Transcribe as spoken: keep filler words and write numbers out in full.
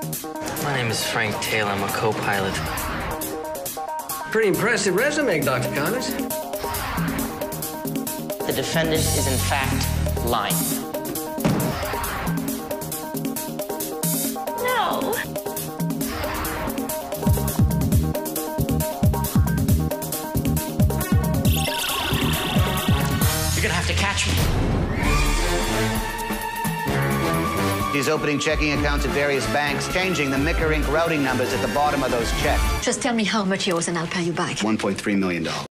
My name is Frank Taylor. I'm a co-pilot. Pretty impressive resume, Doctor Connors. The defendant is in fact lying. No. You're gonna have to catch me. He's opening checking accounts at various banks, changing the Micker Incorporated routing numbers at the bottom of those checks. Just tell me how much yours and I'll pay you back. one point three million dollars.